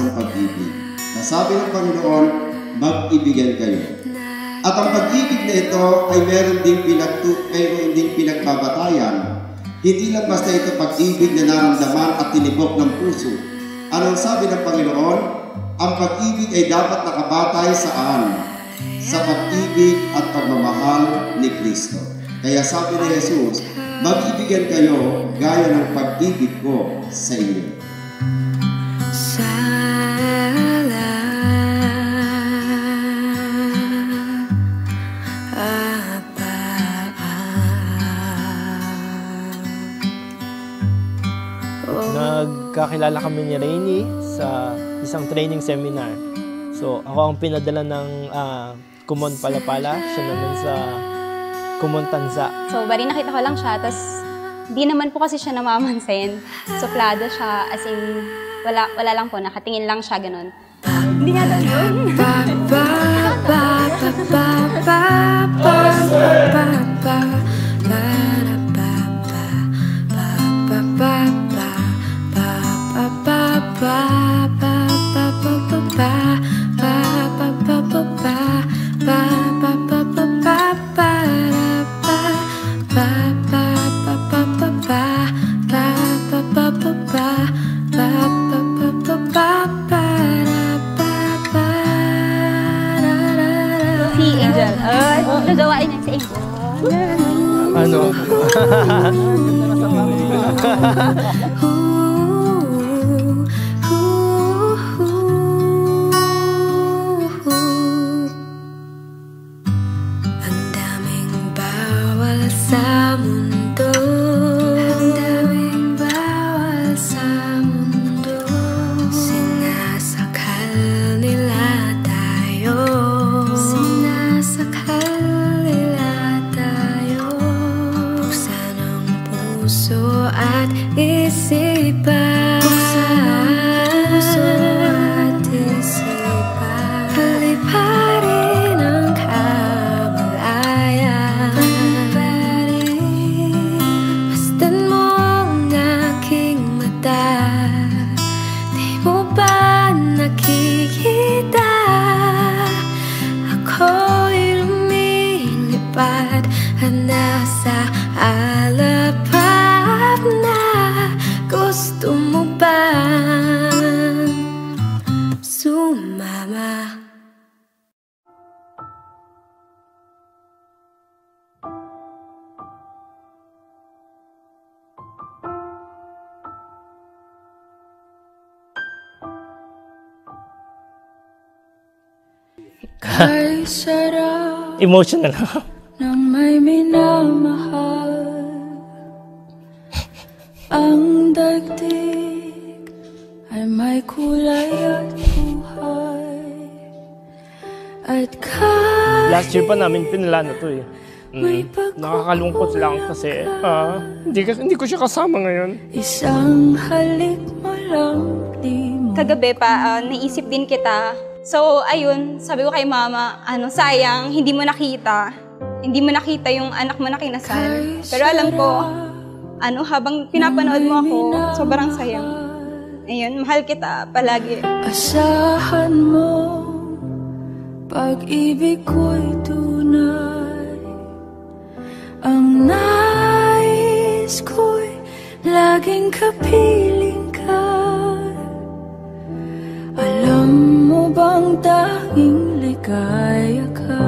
ng pag-ibig. Nasabi ng Panginoon, mag-ibigan kayo. At ang pag-ibig na ito ay meron ding pinagbabatayan. Hindi lang basta ito pag-ibig na naramdaman at tinibok ng puso. Anong sabi ng Panginoon? Ang pag-ibig ay dapat nakabatay saan? Sa pag-ibig at pagmamahal ni Kristo. Kaya sabi ni Jesus, mag-ibigan kayo gaya ng pag-ibig ko sa inyo. Nagkakilala kami ni Rainy sa isang training seminar. So, ako ang pinadala ng Kumon Palapala, siya naman sa Kumon Tanza. So, bari nakita ko lang siya, tapos di naman po kasi siya namamansin. Suplado siya, as in, wala lang po, nakatingin lang siya, ganun. Hindi nga lang yun. Si Angel. Nagawain niya si Angel. Ano? Sa mundo, ang daming bawal sa mundo. Sinasakal nila tayo, sinasakal nila tayo. Buksan ang puso at isipan, buksan ang puso at isipan. Paliparin ang kamalayan. Di mo ba nakikita? Ako'y lumilipad at nasa alapap na. Gusto mo ba sumama? Kay sarap Emotional. ng may minamahal. Ang daigdig ay may kulay at buhay. At Last year pa namin pinalano to eh. Nakakalungkot lang kasi hindi ko siya kasama ngayon. Isang halik mo lang Kagabi pa, naisip din kita. So, ayun, sabi ko kay mama, sayang, hindi mo nakita. Hindi mo nakita yung anak mo na kinasal. Pero alam ko, habang pinapanood mo ako, sobrang sayang. Ayun, mahal kita palagi. Asahan mo, pag-ibig ko'y tunay. Ang nais ko'y laging kapiling ka. Alam mo bang tanging ligaya ka?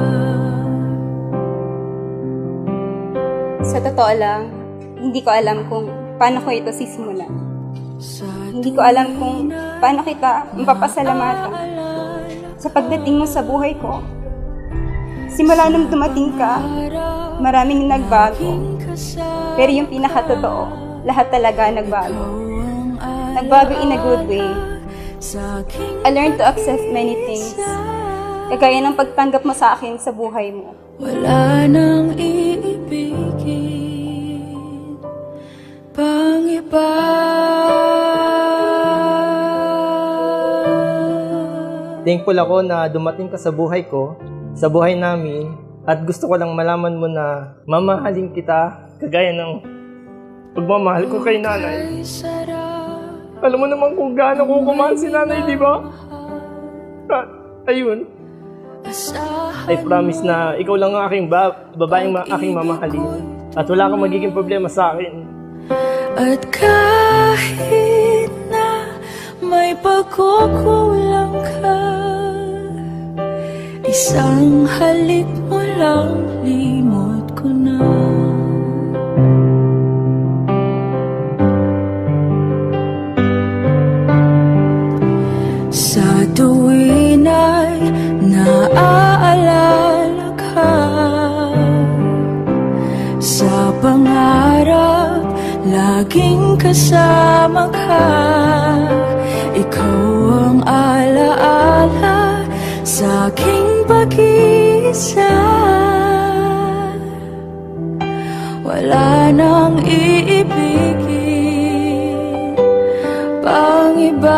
Sa totoo lang, hindi ko alam kung paano ko ito sisimulan. Hindi ko alam kung paano kita mapapasalamatan sa pagdating mo sa buhay ko. Simula nung dumating ka, maraming nagbago. Pero yung pinakatotoo, lahat talaga nagbago. Nagbago in a good way. I learned to accept many things. Kagaya ng pagtanggap mo sa akin sa buhay mo. Wala nang iibigin pang iba. Thankful ako na dumating ka sa buhay ko, sa buhay namin, at gusto ko lang malaman mo na mamahalin kita kagaya ng pagmamahal ko kay nanay. Alam mo naman kung gaano ko kumahal si nanay, di ba? At, ayun. I promise na ikaw lang ang aking babaeng aking mamahalin. At wala kang magiging problema sa akin. At kahit na may pagkukulang ka, isang halik mo lang, limot ko na. Sa tuwin ay naaalala ka, sa pangarap laging kasama ka. Ikaw ang alaala sa aking pag-iisa. Wala nang iibigin pang iba.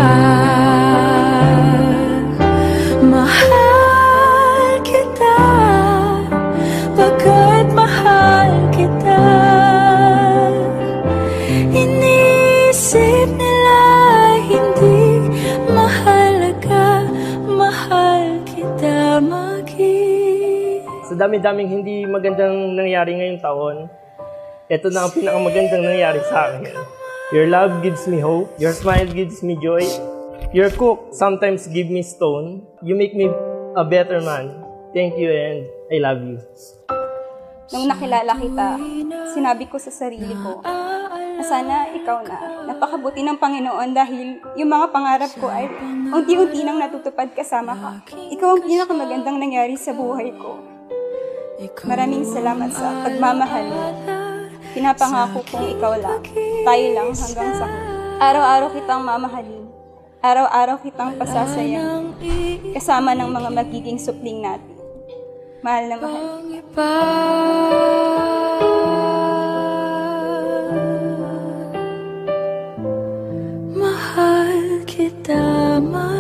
Mahal kita pagkat mahal kita. Inisip nila hindi mahalaga, mahal kita Sa dami-daming hindi magandang nangyari ngayong taon, ito na ang pinakamagandang nangyari sa akin. Your love gives me hope. Your smile gives me joy. Your cook sometimes give me stone. You make me a better man. Thank you and I love you. Nung nakilala kita, sinabi ko sa sarili ko na sana ikaw na. Napakabuti ng Panginoon dahil yung mga pangarap ko ay unti-unti nang natutupad kasama ka. Ikaw ang pinakamagandang nangyari sa buhay ko. Maraming salamat sa pagmamahal mo. Pinapangako kong ikaw lang, tayo lang hanggang sa araw-araw kitang mamahalin. Araw-araw kitang pasasayahin, kasama ng mga magiging supling natin. Mahal na mahal kita. Mahal kita, mahal.